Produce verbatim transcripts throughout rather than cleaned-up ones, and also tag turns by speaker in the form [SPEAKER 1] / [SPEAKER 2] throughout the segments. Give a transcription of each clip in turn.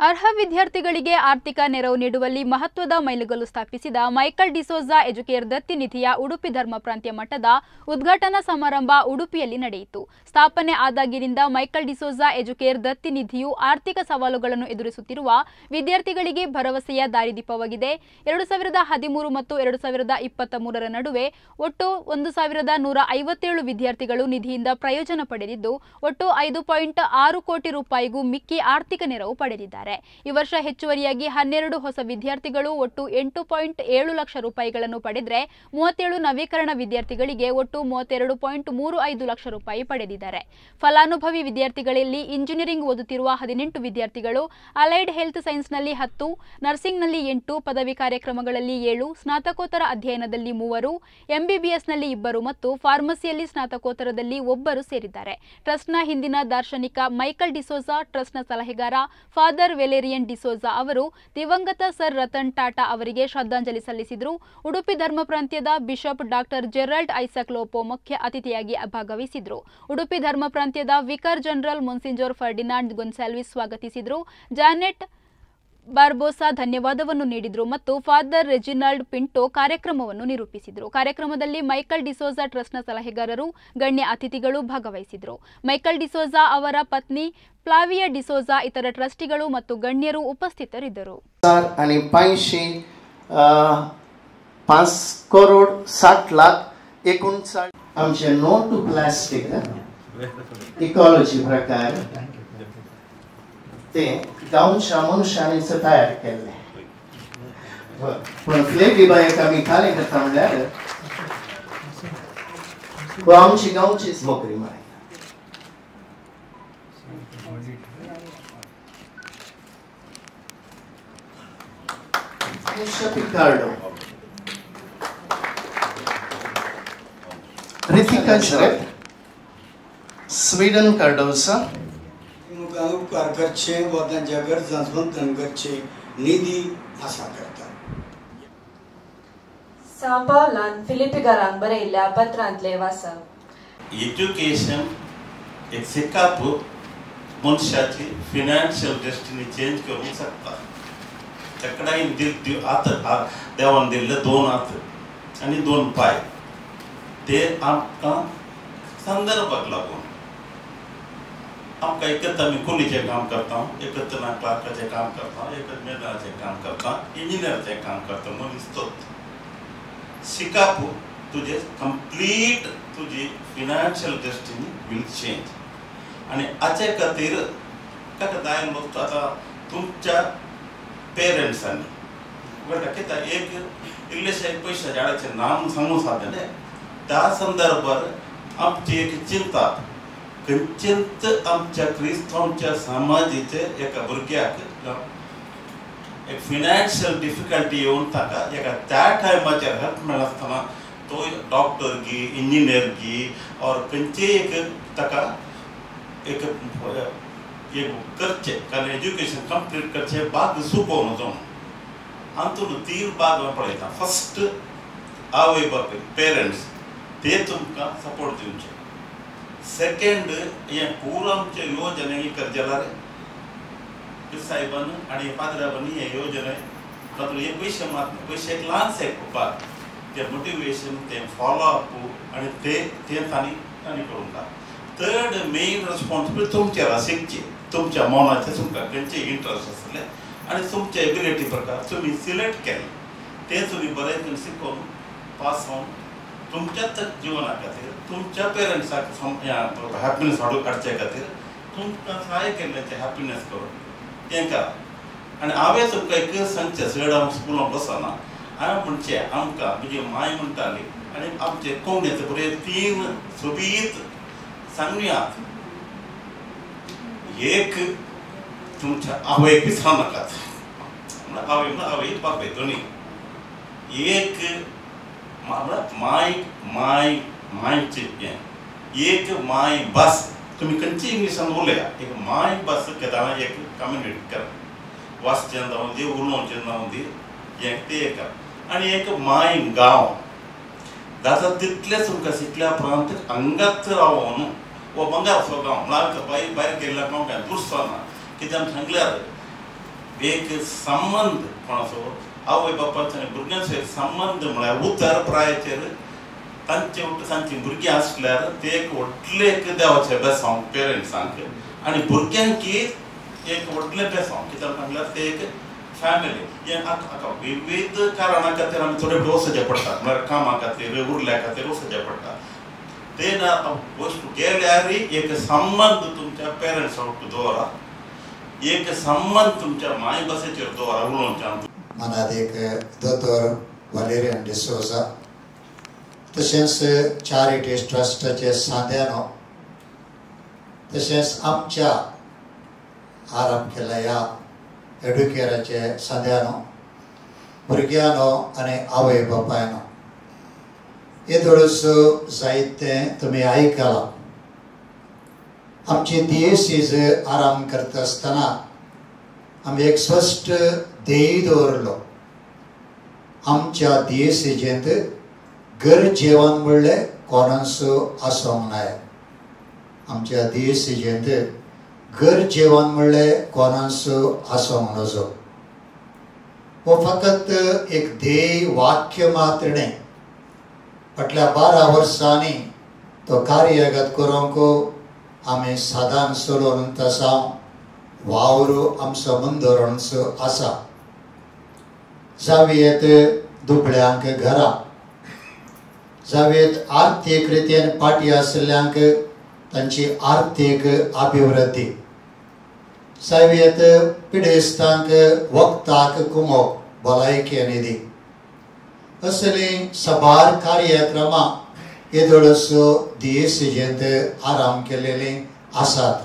[SPEAKER 1] ಅರ್ಹ ವಿದ್ಯಾರ್ಥಿಗಳಿಗೆ ಆರ್ಥಿಕ ನೆರವು ನೀಡುವಲ್ಲಿ ಮಹತ್ವದ ಮೈಲುಗಲ್ಲು ಸ್ಥಾಪಿಸಿದ ಮೈಕಲ್ ಡಿಸೋಜಾ ಎಜುಕೇರ್ ದತ್ತಿ ನಿಧಿಯ ಉಡುಪಿ ಧರ್ಮ ಪ್ರಾಂತ್ಯ ಮಟ್ಟದ ಉದ್ಘಾಟನಾ ಸಮಾರಂಭ ಉಡುಪಿಯಲ್ಲಿ ನಡೆಯಿತು. ಸ್ಥಾಪನೆ ಆದಾಗಿನಿಂದ ಮೈಕಲ್ ಡಿಸೋಜಾ ಎಜುಕೇರ್ ದತ್ತಿ ನಿಧಿಯು ಆರ್ಥಿಕ ಸವಾಲುಗಳನ್ನು ಎದುರಿಸುತ್ತಿರುವ ವಿದ್ಯಾರ್ಥಿಗಳಿಗೆ ಭರವಸೆಯ ದಾರಿದೀಪವಾಗಿದೆ. ಎರಡು ಸಾವಿರದ ಹದಿಮೂರು ಮತ್ತು ಎರಡು ಸಾವಿರದ ಇಪ್ಪತ್ತ ಮೂರರ ನಡುವೆ ಒಟ್ಟು ಒಂದು ಸಾವಿರದ ನೂರ ಐವತ್ತೇಳು ವಿದ್ಯಾರ್ಥಿಗಳು ನಿಧಿಯಿಂದ ಪ್ರಯೋಜನ ಪಡೆದಿದ್ದು, ಒಟ್ಟು ಐದು ಪಾಯಿಂಟ್ ಆರು ಕೋಟಿ ರೂಪಾಯಿಗೂ ಮಿಕ್ಕಿ ಆರ್ಥಿಕ ನೆರವು ಪಡೆದಿದ್ದಾರೆ. ಈ ವರ್ಷ ಹೆಚ್ಚುವರಿಯಾಗಿ ಹನ್ನೆರಡು ಹೊಸ ವಿದ್ಯಾರ್ಥಿಗಳು ಒಟ್ಟು ಎಂಟು ಪಾಯಿಂಟ್ ಏಳು ಲಕ್ಷ ರೂಪಾಯಿಗಳನ್ನು ಪಡೆದರೆ, ಮೂವತ್ತೇಳು ನವೀಕರಣ ವಿದ್ಯಾರ್ಥಿಗಳಿಗೆ ಒಟ್ಟು ಮೂವತ್ತೆರಡು ಪಾಯಿಂಟ್ ಮೂರು ಐದು ಲಕ್ಷ ರೂಪಾಯಿ ಪಡೆದಿದ್ದಾರೆ. ಫಲಾನುಭವಿ ವಿದ್ಯಾರ್ಥಿಗಳಲ್ಲಿ ಇಂಜಿನಿಯರಿಂಗ್ ಓದುತ್ತಿರುವ ಹದಿನೆಂಟು ವಿದ್ಯಾರ್ಥಿಗಳು, ಅಲೈಡ್ ಹೆಲ್ತ್ ಸೈನ್ಸ್ನಲ್ಲಿ ಹತ್ತು, ನರ್ಸಿಂಗ್ನಲ್ಲಿ ಎಂಟು, ಪದವಿ ಕಾರ್ಯಕ್ರಮಗಳಲ್ಲಿ ಏಳು, ಸ್ನಾತಕೋತ್ತರ ಅಧ್ಯಯನದಲ್ಲಿ ಮೂವರು, ಎಂಬಿಬಿಎಸ್ನಲ್ಲಿ ಇಬ್ಬರು ಮತ್ತು ಫಾರ್ಮಸಿಯಲ್ಲಿ ಸ್ನಾತಕೋತ್ತರದಲ್ಲಿ ಒಬ್ಬರು ಸೇರಿದ್ದಾರೆ. ಟ್ರಸ್ಟ್ನ ಹಿಂದಿನ ದಾರ್ಶನಿಕ ಮೈಕಲ್ ಡಿಸೋಜಾ, ಟ್ರಸ್ಟ್ನ ಸಲಹೆಗಾರ ಫಾದರ್ ವೆಲೇರಿಯನ್ ಡಿಸೋಜಾ ಅವರು ದಿವಂಗತ ಸರ್ ರತನ್ ಟಾಟಾ ಅವರಿಗೆ ಶ್ರದ್ಧಾಂಜಲಿ ಸಲ್ಲಿಸಿದರು. ಉಡುಪಿ ಧರ್ಮ ಪ್ರಾಂತ್ಯದ ಬಿಷಪ್ ಡಾಕ್ಟರ್ ಜೆರಾಲ್ಡ್ ಐಸಕ್ ಲೋಪೋ ಮುಖ್ಯ ಅತಿಥಿಯಾಗಿ ಭಾಗವಹಿಸಿದರು. ಉಡುಪಿ ಧರ್ಮ ಪ್ರಾಂತ್ಯದ vicar general monsignor Ferdinand Gonsalves ಸ್ವಾಗತಿಸಿದರು. ಜಾನೆಟ್ ಬಾರ್ಬೋಸಾ ಧನ್ಯವಾದವನ್ನು ನೀಡಿದರು ಮತ್ತು ಫಾದರ್ ರೆಜಿನಾಲ್ಡ್ ಪಿಂಟೋ ಕಾರ್ಯಕ್ರಮವನ್ನು ನಿರೂಪಿಸಿದರು. ಕಾರ್ಯಕ್ರಮದಲ್ಲಿ ಮೈಕಲ್ ಡಿಸೋಜಾ ಟ್ರಸ್ಟ್ನ ಸಲಹೆಗಾರರು, ಗಣ್ಯ ಅತಿಥಿಗಳು ಭಾಗವಹಿಸಿದರು. ಮೈಕಲ್ ಡಿಸೋಜಾ ಅವರ ಪತ್ನಿ ಫ್ಲಾವಿಯಾ ಡಿಸೋಜಾ, ಇತರ ಟ್ರಸ್ಟಿಗಳು ಮತ್ತು ಗಣ್ಯರು ಉಪಸ್ಥಿತರಿದ್ದರು.
[SPEAKER 2] आणि पाचशे पाच करोड साठ लाख एकोणसाठ आमचे नो टू प्लास्टिक इकॉलॉजी प्रकार ते गावच्या मनुष्याने तयार केले. पण फ्लेगी बायक आम्ही खाली करता म्हणल्यार आमची गावचीच नोकरी माय Picardo. Ritika Jret, Sweden Cardosa.
[SPEAKER 3] उपकार करचे व जगर जसवंतन करचे निधी आशा करता.
[SPEAKER 4] सांपावलान फिलिपी घरांक बरयल्ल्या पत्रांतले वाचप.
[SPEAKER 5] एज्युकेशन एक सिकापू मनशाची फिनान्शियल डेस्टिनी चेंज करू शकता. तकडाईन दिल हात देवान दिल्ले दोन हात आणि दोन पाय ते आमकां संदर्भाक लागून आमकां एकत आमी कुलीचें काम करता, एकत ना क्लार्काचें काम करता, एकत मेदनाचें काम करता, इंजिनियराचें काम करता. मनीस तोच शिकापू तुजे कंप्लीट तुजी फिनान्शियल डेस्टिनी विल चेंज. आणि हाचे खातीर ताका जाय वस्तू आतां तुमच्या पेरेंट्सांनी बरं कित्याक एक इल्लेशे पयशे झाडाचें नाम सांगूं साधलें त्या संदर्भात आमची एक चिंता खंयचेंच आमच्या क्रिस्तांवच्या समाजीचे एका भुरग्याक एक फिनान्शियल डिफिकल्टी येवन ताका एका त्या टायमाचेर हेल्प मेळनासतना तो डॉक्टर गी, इंजिनियर गी और खंयचेय एक ताका एक एक करचे कारण एज्युकेशन कंप्लीट करचे बाग सुकोवन वचोन हातूंत तीन बाग पळयता. फस्ट आवय बापूय पेरेंट्स ते तुमकां सपोर्ट दिवचे. सेकंड हे पूर आमचे योजने करजेल्यार साहेबान आनी पाद्राबांनी हे योजने तातूंत हे पयशे मात पयशे एक ल्हानशे बाग ते मोटिवेशन ते फॉलो अप आनी ते ते तांणी तांणी करूंक जाय. थर्ड मेन रेस्पॉन्सिबिलिटी तुमचेर आशिल्ली तुमच्या मनाचे तुमकां खंयचे इंट्रस्ट आसले आनी तुमचे एबिलिटी प्रकार तुमी सिलेक्ट केले ते तुमी बरे करून शिकोवन पास जावन तुमच्याच जिवना खातीर तुमच्या पेरंट्साक हॅपिनेस हाडून काडचे खातीर तुमकां सहाय केल्ले ते हॅपिनेस करून तें करा. आनी हांवें तुमकां एक सांगचें सगळें हांव स्कुलान बसना हांवें म्हणचें आमकां म्हजी माय म्हणटाली आनी आमचे कोंकणीचे बरे तीन सोबीत सांगुयात. एक तुमच्या आवयक विसरू नाकात, आवय आवय बापय दोनी. एक माय माय मायचे एक माय बस तुम्ही खंयची इंग्लिशान उलया एक माय बस घेताना एक कम्युनिकेट करा. वाचचें जावं दी उलोवचें जावं दी हें ते करा. आनी एक माय गांव जाता तितलें तुमकां शिकल्या उपरांत हांगाच रावून वो बंगार गांव लागता भायर भायर गेल्ल्या गांव काय दुरसो ना कित्याक सांगल्यार एक संबंध कोणाचो आवय बापाचो आनी भुरग्यांचो एक संबंध म्हळ्यार उतर प्रायाचेर तांचे उठ तांची भुरगीं आसल्यार ते एक व्हडले एक देवाचें बेसांव पेरंट्सांक आनी भुरग्यांक एक व्हडलें बेसांव कित्याक म्हणल्यार ते एक फॅमिली हें आतां विविध कारणां खातीर आमी थोडे वचचें पडटा म्हळ्यार कामा खातीर उरल्या खातीर वचचें पडटा ते ना वस्तू गेल्यार एक संबंध तुमच्या पेरंट्सा दवरा एक संबंध तुमच्या माय भाशेचेर दवरा उलोवच्यान
[SPEAKER 6] मनात एक दोतोर वालेरियन डिसोजा तशेंच चॅरिटी ट्रस्टाचे सांद्यानो तशेंच आमच्या आराम केल्या ह्या एड्युकेराचे सांद्यानो भुरग्यानो आनी आवय बापायनो येदोळूच जायते तुमी आयकलां आमची दिएसीज आराम करता आसतना आमी एक स्पश्ट ध्येय दवरलो आमच्या दिएसीजेंत घर जेवण म्हणलें कोणाच आसोंक नाय आमच्या दिएसीजेंत घर जेवण म्हणलें कोणाच आसोंक नजो हो फकत एक ध्येय वाक्य मात्र न्ही फाटल्या बारा वर्सांनी तो कार्यगत करूंक आमी सदां चलोवन तसा वावरो आमचो मंदोरणचो आसा जावेत दुबळ्यांक घरां जावेत आर्थीक रितीन फाटी आशिल्ल्यांक तांची आर्थीक अभिवृद्धी जावेत पिडेस्तांक वखदाक कुमोक भलायकी निधी असलीं सबार कार्यक्रमां येदोळस दिएसीजेंत आराम केलेलीं आसात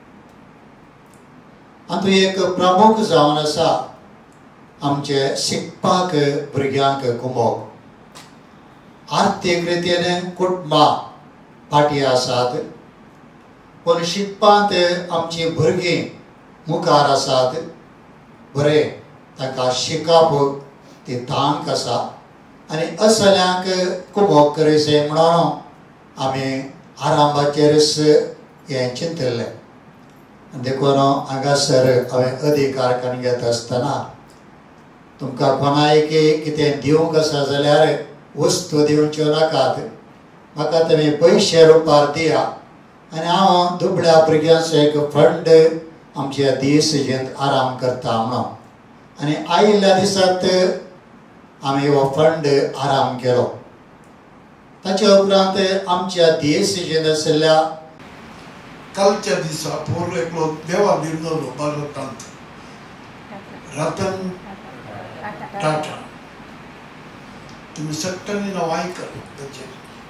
[SPEAKER 6] हातूंत एक प्रमुख जावन आसा आमचे शिकपाक भुरग्यांक कुमोक आर्थीक रितीन कुटुंबां फाटी आसात पूण शिकपांत आमची भुरगीं मुखार आसात बरें तांकां शिकप ती तांक आसा आनी असल्यांक कुमोक करीसे म्हणून आमी आरामाचेरच हें चिंतलें देखून हांगासर हांवें अधिकार घेता आसतना तुमकां कोणायकी कितें दिवंक आसा जाल्यार वस्तू दिवच्यो नाकात म्हाका तुमी पयशे रुपार दिया आनी हांव दुबळ्या भुरग्यांचो एक फंड आमच्या दिएसीजेंत आराम करता म्हणून आनी आयिल्ल्या दिसांत आमी हो फंड आराम केलो ताचे उपरांत आमच्या दिएसीजेंत आशिल्ल्या
[SPEAKER 3] कालच्या दिसा पोर एकलो देवा दिवलो भारतांत रतन टाटा तुम्ही सट्टांनी नाव आयकत त्याचे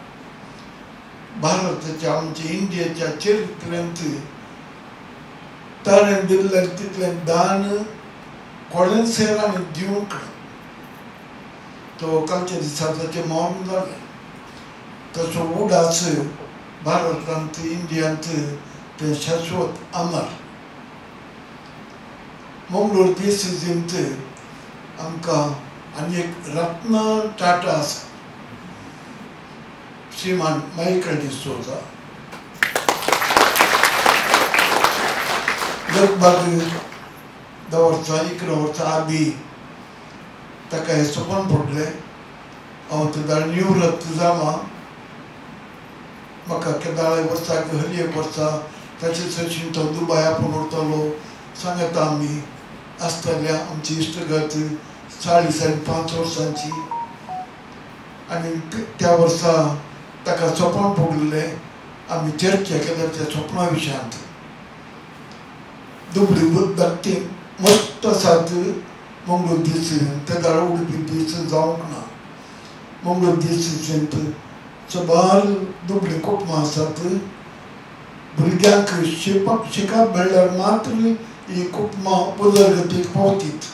[SPEAKER 3] भारताच्या आमच्या इंडियाच्या चरित्रांत ताणें दिल्लें तितलें दान कोणें सेरांनी दिवंक ना तो कालच्या दिसा ताचें मौन जालें ताचो उडास भारतांत इंडियांत ते शाश्वत अमर मंगळूर दिएसीजेंत आमकां आनी एक रत्न टाटा आसा श्रीमान मायकल डिसोजा लगभग धा वर्सां इकरा वर्सां आदीं ताका हें सपन पडलें हांव तेदाळ निवृत्त जालां म्हाका केदाळे वर्साक हली एक वर्सा ताचे सशीन तो दुबय आपूण उरतलो सांगता आमी आसतल्या आमची इश्टगत चाळीस आनी पांच वर्सांची आनी त्या वर्सा ताका सपन पडलें आमी चर्चा केल्या त्या सपना विशयांत दुबळी बुद्धांती मस्त आसात मंगळूर दिएसीजेंत तेदाळ उडपी दीस जावंक ना मंगळूर दिएसीजेंत सबार दुबळी कुटुंबां आसात भुरग्यांक शिकप शिकप म्हणल्यार मात्र ही कुटुंबां उदरगतीक पावतीत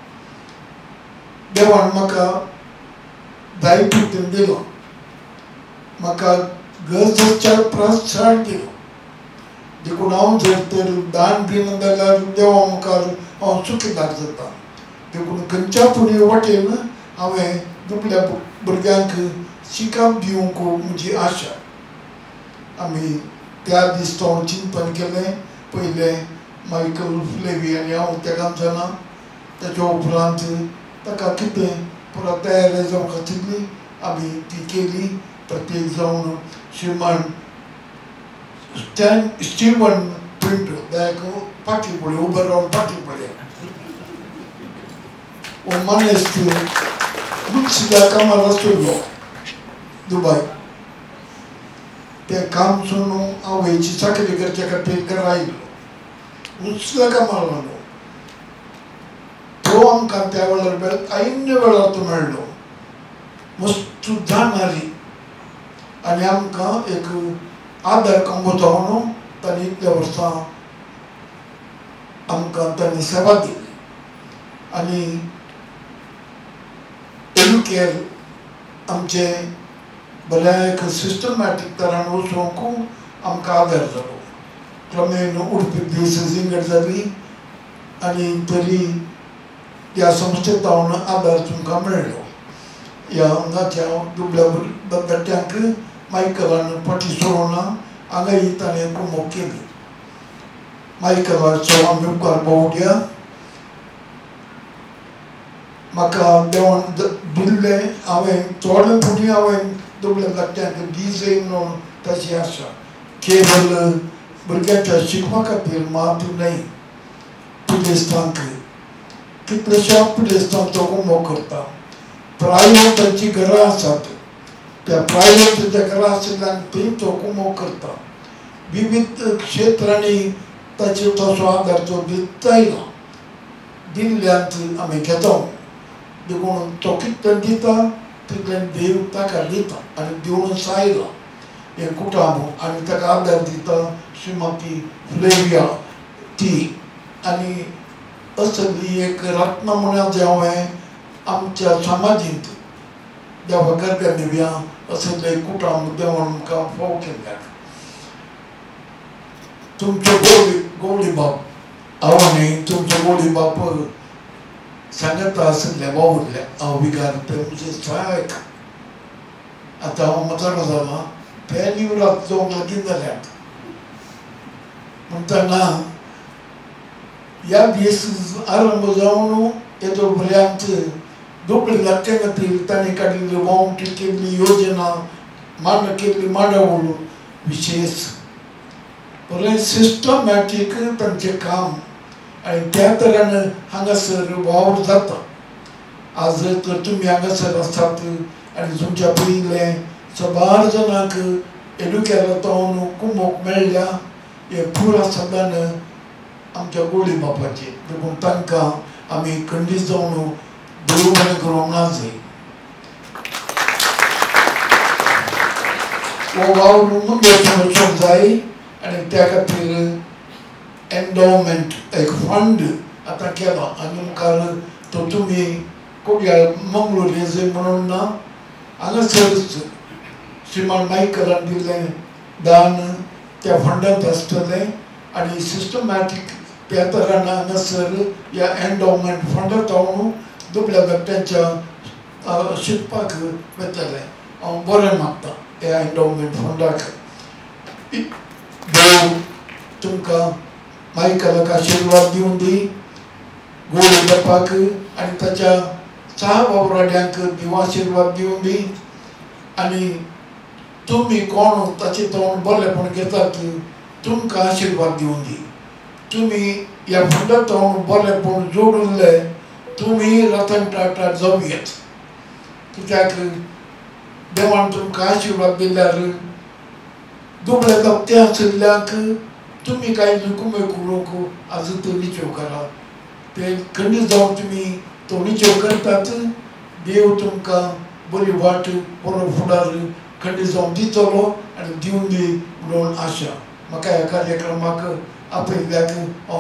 [SPEAKER 3] देवान म्हाका दायित्व दिलो म्हाका गरजेच्या प्रोत्साहन दिलो देखून हांव जर तर दान दिना जाल्यार देवा मुखार हांव चुकीदार जाता देखून खंयच्या पुणी वटेन हांवें दुबळ्या भुरग्यांक शिकप दिवंक म्हजी आशा आमी त्या दीस तो चिंतन केलें पयलें मायकल फ्लेवी आनी हांव तेगांच्याना ताच्या उपरांत ताका कितें परत तयारी जावंक तितली आमी ती केली. प्रत्येक जावन श्रीमान स्टॅन स्टीवन पिंटो ताका फाटी पडले उबे रावन फाटी पडले हो मनीस दुसऱ्या कामार आशिल्लो दुबय. तें काम सोडून आवयची चाकरी करचे खातीर घरा आयलो दुसऱ्या कामार लागलो. तो आमकां त्या वेळार ऐन वेळार तो मेळ्ळो मस्त जाणणारी आनी आमकां एक आदार कंगोतो म्हणून ताणें इतल्या वर्सां आमकां ताणें सेवा दिली. आनी एड्युकेर आमचे बऱ्याक सिस्टमॅटीक तरान वचूंक आमकां आदार जालो. क्रमेन उडपी दीस जिंगड जाली आनी तरी ह्या संस्थेंत हांव आदार तुमकां मेळ्ळो. ह्या हांगाच्या दुबळ्या भुरग्यांक मायकलान फाटी सोडूना हांगाय ताणें कुमक केली. मायकलाचो आमी उपकार भोवड्या. म्हाका देवान दिल्लें हांवें थोडे फुटी हांवें दुबळ्या धाकट्यांक दिजय म्हणून ताची आसा. केवळ भुरग्यांच्या शिकपा खातीर मात न्हय पुलिसांक कितलेशा पुलिसांक तो कुमक करता. प्रायवेट तांची घरां आसात त्या प्रायवेट ताच्या घरां आशिल्ल्यान थंय तो कुमक करता. विविध क्षेत्रांनी ताचेर तसो आदार तो दिता आयला दिल्ल्यांत आमी घेता. देखून तो कितलें दिता तितलें देव ताका दिता आनी दिवन सायला हें कुटांब आनी ताका आदार दिता श्रीमती फ्लेविया ती. आनी असली एक रत्न म्हणून जें हांवें आमच्या समाजींत देवा गरब्या दिव्या असले कुटांब देवान आमकां फाव केल्यात. तुमचो गोडी गोडी बाप हांव न्ही तुमचो गोडी बाप सांगता आशिल्ल्या वावुरल्या हांव विकार ते म्हणजे सायक. आतां हांव मतारो जाला ते निवरात जावंक लागीं जाल्यात म्हणटना ह्या दीस आरंभ जावन येदो पर्यंत दुबळे धाकट्या खातीर ताणें काडिल्ली वावटी केल्ली योजना मांड केल्ली मांडावळ विशेष बरें सिस्टमॅटीक तांचें काम आनी त्या तरान हांगासर वावर जाता. आज तर तुमी हांगासर आसात आनी तुमच्या पयले सबार जाणांक एड्युकेरांतल्यान कुमक मेळ्ळ्या हे पुरा सदान आमच्या गोडी बापाचेर. देखून तांकां आमी खंडीत जावन देव बरें करूंक ना जाय. हो वावर मुंडेर वचूंक जाय आनी त्या खातीर एंडोवमेंट एक फंड आतां केला आनी मुखार तो तुमी कोड्याळ मंगळूर येजय म्हणून ना हांगासर श्रीमान मायकलान दिल्लें दान त्या फंडांत आसतलें आनी सिस्टमॅटीक त्या तरान हांगासर ह्या एंडोवमेंट फंडांत हांव दुबळ्या धाकट्यांच्या शिकपाक वतलें. हांव बरें मागतां ह्या एंडोवमेंट फंडाक. देव तुमकां मायकलाक आशिर्वाद दिवन दी. गोडी बापाक आनी ताच्या सहा वावराड्यांक देव आशिर्वाद दिवन दी. आनी तुमी कोण ताचें तोंड बरेंपण घेतात तुमकां आशिर्वाद दिवन दी. तुमी ह्या फंडांत तोंड बरेंपण जोडुल्ले तुमी रतन टाटा जावयात. कित्याक देवान तुमकां आशिर्वाद दिल्यार दुबळे धाकटे आशिल्ल्याक तुमी कांय कुमे करूंक आज तो निचेव करा. ते खंडीत जावन तुमी तो निचेव करतात. देव तुमकां बरी वाट बरो फुडार खंडीत जावन दितलो आनी दिवन दी म्हणून आशा. म्हाका ह्या कार्यक्रमाक आपयल्याक